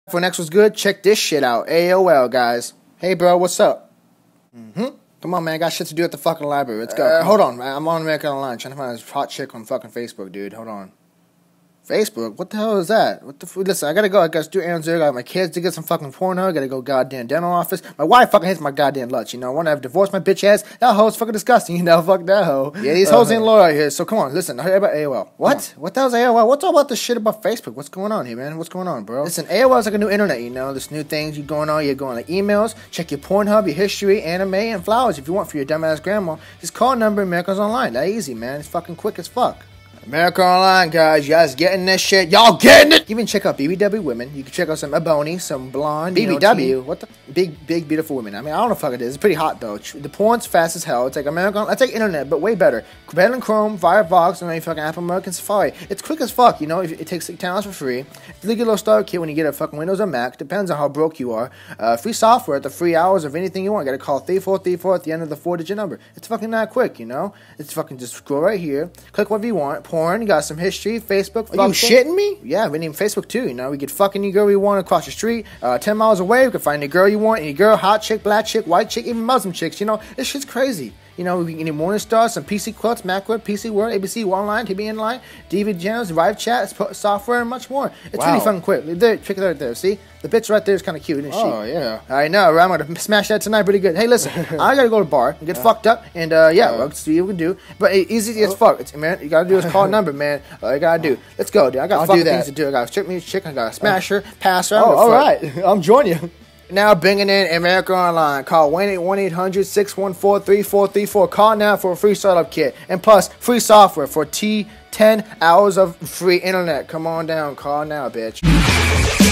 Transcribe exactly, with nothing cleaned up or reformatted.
For next was good, check this shit out. A O L, guys. Hey, bro, what's up? Mm-hmm. Come on, man. I got shit to do at the fucking library. Let's go. Uh, hold on, man. I'm on American Online trying to find this hot chick on fucking Facebook, dude. Hold on. Facebook? What the hell is that? What the f- Listen, I gotta go. I gotta do errands there. I got my kids to get some fucking Pornhub. I gotta go goddamn dental office. My wife fucking hates my goddamn lunch, you know. When I've divorced my bitch ass, that hoe's fucking disgusting, you know. Fuck that hoe. Yeah, these hoes ain't loyal out here. So come on, listen. I heard about A O L. What? What the hell's A O L? What's all about this shit about Facebook? What's going on here, man? What's going on, bro? Listen, A O L is like a new internet, you know. There's new things you going on. You're going like emails. Check your Pornhub, your history, anime, and flowers if you want for your dumbass grandma. Just call number America's Online. That easy, man. It's fucking quick as fuck. America Online, guys. You guys getting this shit? Y'all getting it? You can check out B B W women. You can check out some Ebony, some blonde. B B W? What the? Big, big, beautiful women. I mean, I don't know what the fuck it is. It's pretty hot, though. The porn's fast as hell. It's like American. It's like internet, but way better. Better than Chrome, Firefox, and any fucking Apple American Safari. It's quick as fuck, you know? It takes like ten dollars for free. If you get a little start kit when you get a fucking Windows or Mac, depends on how broke you are. Uh, free software at the free hours of anything you want. You gotta call three four three four at the end of the four-digit number. It's fucking not quick, you know? It's fucking just scroll right here. Click whatever you want. Porn. You got some history. Facebook. Are you shitting me? Yeah, we need Facebook too. You know, we get fucking any girl we want across the street, uh, ten miles away. We can find any girl you want, any girl, hot chick, black chick, white chick, even Muslim chicks. You know, this shit's crazy. You know, we can get Morningstar, some P C Quotes, MacWeb, P C World, A B C Online, T V Inline, D V D Jams, Vive Chat, software, and much more. It's wow. really fucking quick. There, check it out there. See, the bitch right there is kind of cute, isn't she? Oh yeah. I know. Right? I'm gonna smash that tonight, pretty good. Hey, listen, I gotta go to the bar and get uh, fucked up, and uh, yeah, uh, we'll see what we can do. But it, easy as fuck. It's, man, you gotta do is call a number, man. All you gotta do. Let's go, dude. I got I'll fucking things to do. I gotta strip me, chick. I gotta smash her, pass her. Oh, all right. I'm joining you. Now bringing in America Online. Call one eight hundred six one four three four three four. Call now for a free startup kit. And plus, free software for T ten hours of free internet. Come on down. Call now, bitch.